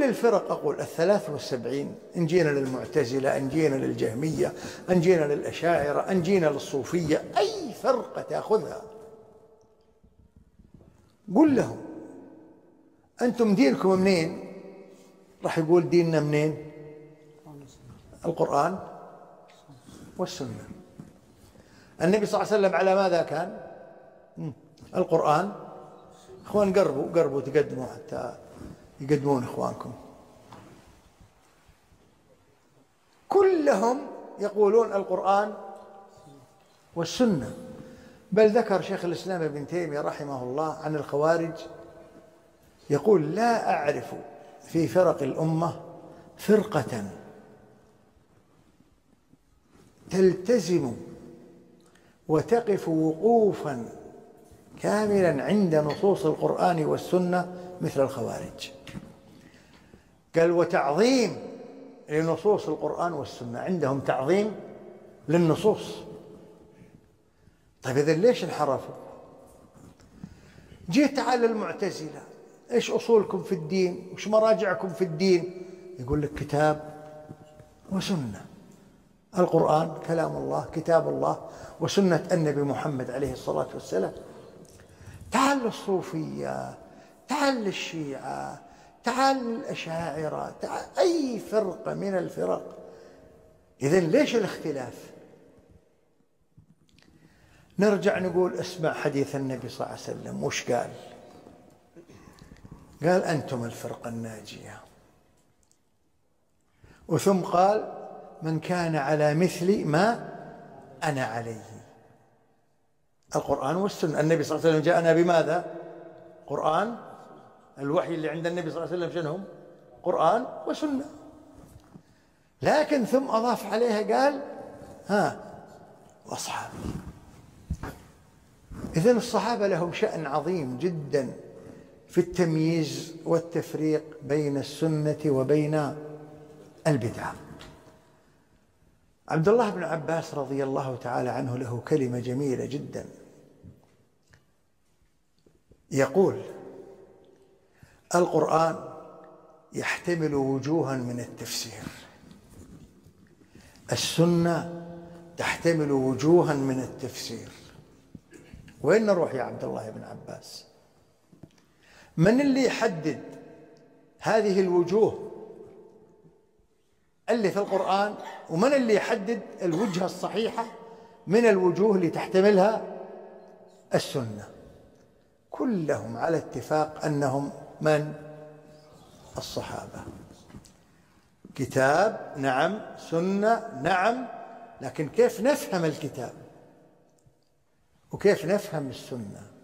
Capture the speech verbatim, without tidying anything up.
كل الفرق أقول الثلاث والسبعين، إن جينا للمعتزلة، إن جينا للجهمية، إن جينا للأشاعرة، إن جينا للصوفية، أي فرقة تأخذها قل لهم أنتم دينكم منين؟ راح يقول ديننا منين؟ القرآن والسنة. النبي صلى الله عليه وسلم على ماذا كان؟ القرآن. إخوان قربوا قربوا تقدموا حتى يقدمون إخوانكم. كلهم يقولون القرآن والسنة. بل ذكر شيخ الإسلام ابن تيمية رحمه الله عن الخوارج يقول لا أعرف في فرق الأمة فرقة تلتزم وتقف وقوفا كاملا عند نصوص القرآن والسنة مثل الخوارج. قال وتعظيم لنصوص القرآن والسنة، عندهم تعظيم للنصوص. طيب إذن ليش انحرفوا؟ جيت على المعتزلة، إيش أصولكم في الدين؟ وش مراجعكم في الدين؟ يقول لك كتاب وسنة. القرآن كلام الله، كتاب الله، وسنة النبي محمد عليه الصلاة والسلام. تعال للصوفية، تعال للشيعة، تعال للأشاعرة، تعال أي فرقة من الفرق. إذن ليش الاختلاف؟ نرجع نقول اسمع حديث النبي صلى الله عليه وسلم وش قال؟ قال أنتم الفرقة الناجية، وثم قال من كان على مثل ما أنا عليه. القرآن والسنة. النبي صلى الله عليه وسلم جاءنا بماذا؟ قرآن. الوحي اللي عند النبي صلى الله عليه وسلم شنهم؟ قرآن وسنة. لكن ثم أضاف عليها قال ها وأصحابي. إذن الصحابة لهم شأن عظيم جدا في التمييز والتفريق بين السنة وبين البدعة. عبد الله بن عباس رضي الله تعالى عنه له كلمة جميلة جدا، يقول القرآن يحتمل وجوها من التفسير، السنة تحتمل وجوها من التفسير. وين نروح يا عبد الله بن عباس؟ من اللي يحدد هذه الوجوه اللي في القرآن، ومن اللي يحدد الوجهة الصحيحة من الوجوه اللي تحتملها السنة؟ كلهم على اتفاق أنهم من؟ الصحابة. كتاب نعم، سنة نعم، لكن كيف نفهم الكتاب وكيف نفهم السنة؟